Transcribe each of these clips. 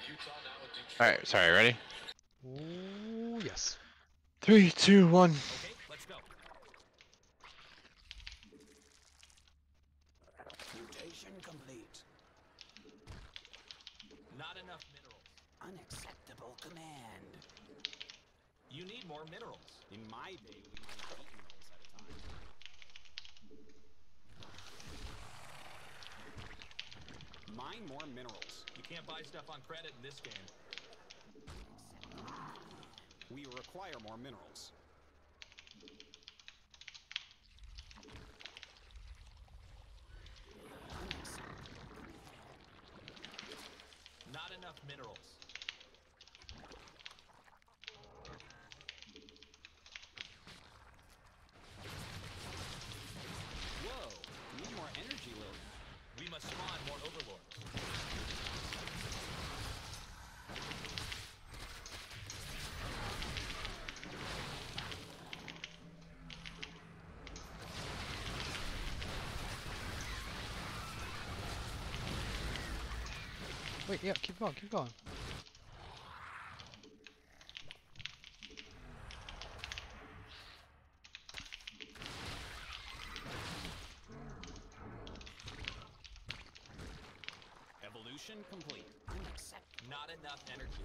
Alright, sorry, ready? Ooh, yes. 3, 2, 1. Okay, let's go. Mutation complete. Not enough minerals. Unacceptable command. You need more minerals. In my day, we mined 8 minerals at a time. Mine more minerals. You can't buy stuff on credit in this game. We require more minerals. Not enough minerals. Whoa, need more energy, Lily. We must spawn more overlords. Wait, yeah, keep going, keep going. Evolution complete. Not enough energy.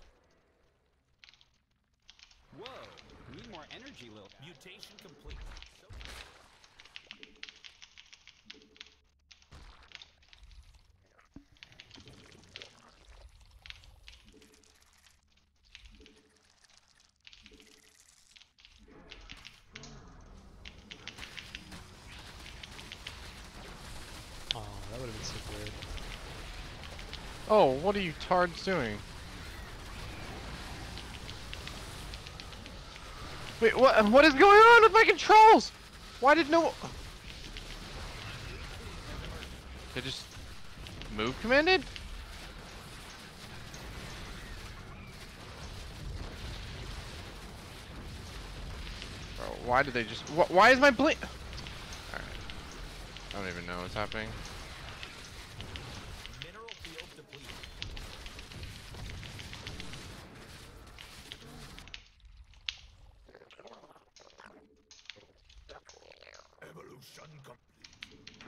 Whoa, need more energy, Lily. Mutation complete. Oh, that would have been so weird. Oh, what are you tards doing? Wait, what is going on with my controls? Why did no... They just... move commanded? Bro, why did they just... why is my blink... Alright. I don't even know what's happening. Mineral field depleted. Evolution complete.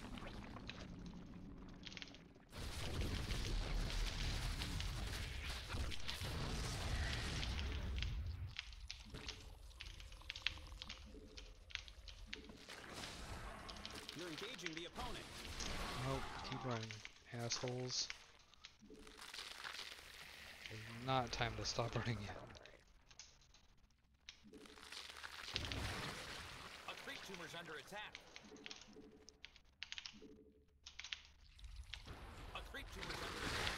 You're engaging the opponent. Nope, keep running, assholes. It's not time to stop running yet. A creep tumor's under attack. A creep tumor's under attack.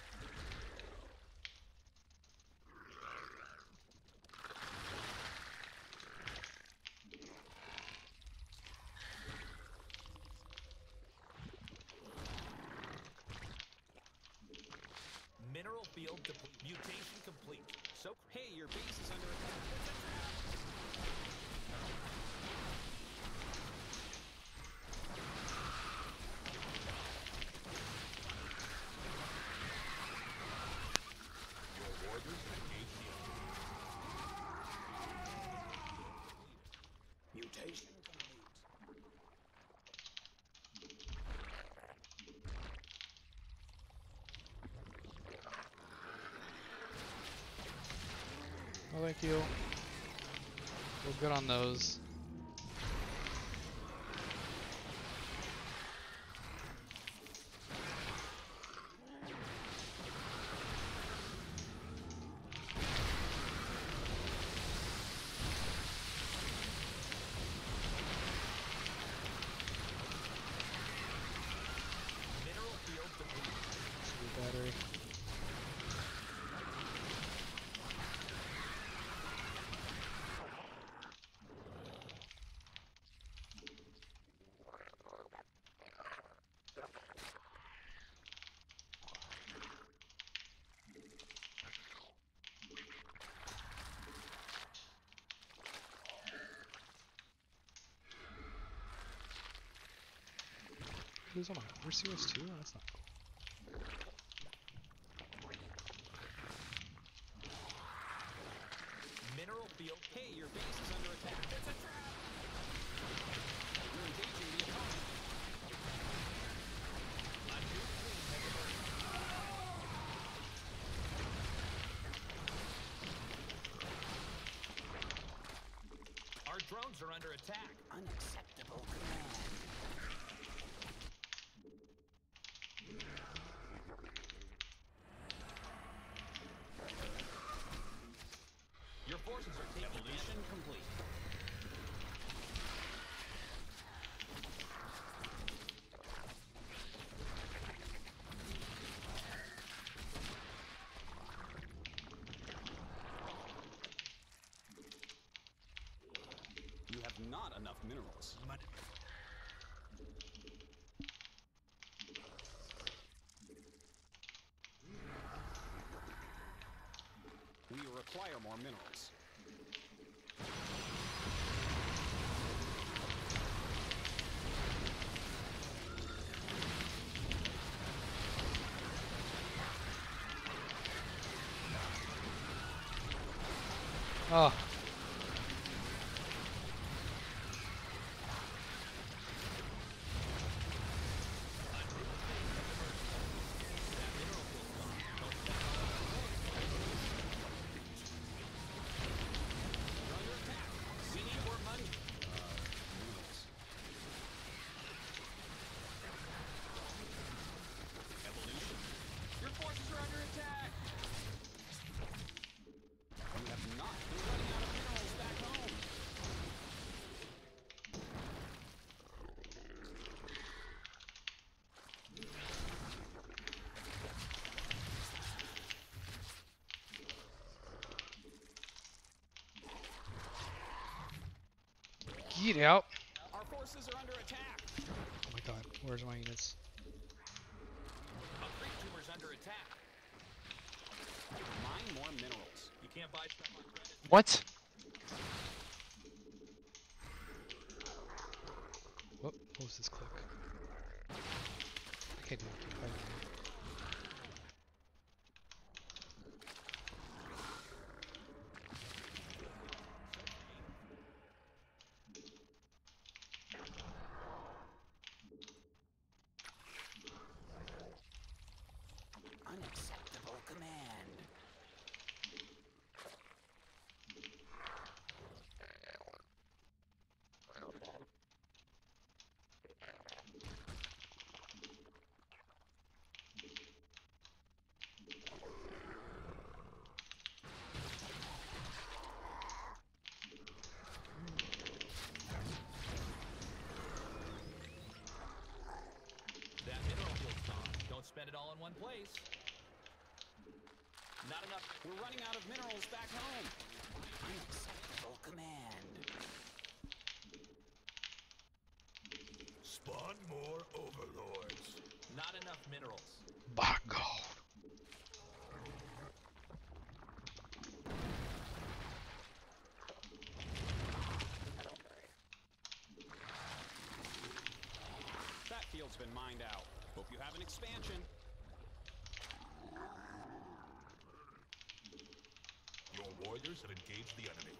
Mineral field depleted. Mutation complete. So, hey, your base is under attack. Your warriors engage the Mutation complete. Oh, thank you. We're good on those. mineral field depleted. Should be battery. Who's on my horse heals too? That's not cool. forces are under attack. Unacceptable command. Your forces are taking Evolution complete. You have not enough minerals. We require more minerals. Oh. We need more money. Minerals. Evolution. Your forces are under attack. You have not been running out of minerals back home. Get out. Our forces are under attack. Oh my god, where's my units? A creep tumor's under attack. Mine more minerals. You can't buy stuff on credit. What? What was this click? I can't do it. Unacceptable command. That mineral field's gone. Don't spend it all in one place. Not enough. We're running out of minerals back home. Unacceptable command. Spawn more overlords. Not enough minerals. By God. That field's been mined out. Hope you have an expansion. Your warriors have engaged the enemy.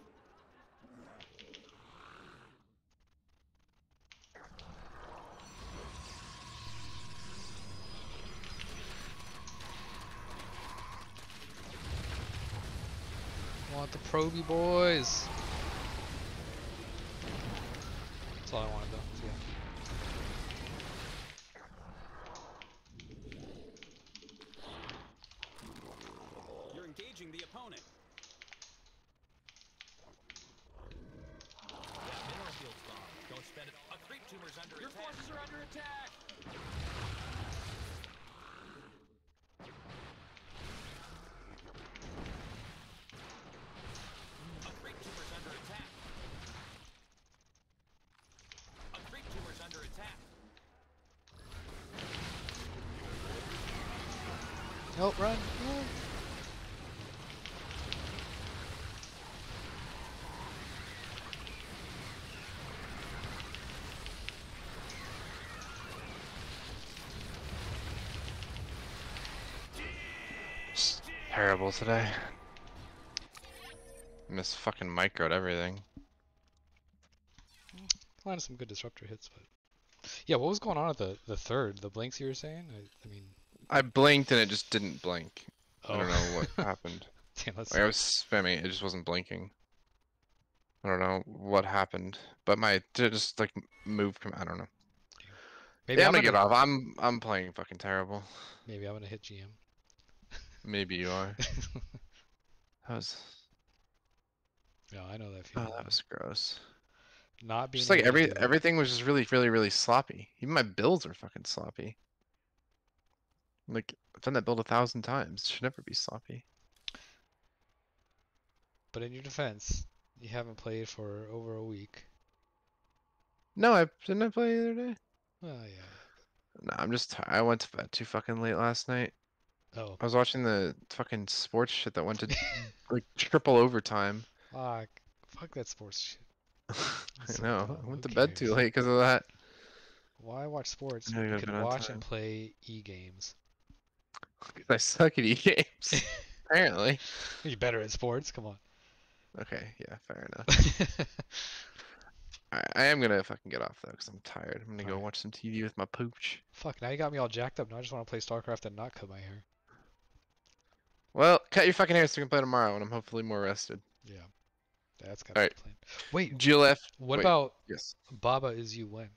Want the Proby boys. That's all I wanted though. Yeah. You're engaging the opponent. That mineral field's gone. Don't spend it. A creep tumor's under Your attack. forces are under attack. A creep tumor's under attack. A creep tumor's under attack. Oh, run. No. It's terrible today. Miss fucking microed everything. Landed some good disruptor hits, but yeah, what was going on at the third? The blinks you were saying? I mean, I blinked and it just didn't blink. I don't oh. know what happened. Damn, that's Like, I was spamming, it just wasn't blinking. I don't know what happened, but my just like moved. I don't know. Maybe Yeah, I'm I'm gonna gonna get off. I'm playing fucking terrible. maybe I'm gonna hit GM. Maybe you are. That was. No, I know that Oh, feeling. that was gross. Not being Just like able to do it. everything was just really sloppy. Even my builds are fucking sloppy. Like I've done that build 1,000 times. It should never be sloppy. But in your defense, you haven't played for over a week. No, I didn't I play the other day. Oh yeah. No, I'm just I went to bed too fucking late last night. Oh. I was watching the fucking sports shit that went to like triple overtime. Fuck. Fuck that sports shit. I So know. dumb. I went Who to bed too cares? late because of that. Why watch sports I know when you you gotta could bed on watch and time. play e-games? 'Cause I suck at e-games. Apparently. You're better at sports. Come on. Okay, yeah, fair enough. I am gonna fucking get off though, because I'm tired. I'm gonna go Alright. watch some TV with my pooch. Fuck. Now you got me all jacked up. Now I just want to play StarCraft and not cut my hair. Well, cut your fucking hair so we can play tomorrow when I'm hopefully more rested. Yeah. That's gotta be Alright. the plan. Wait. GLF. What Wait, about yes. Baba Is You When?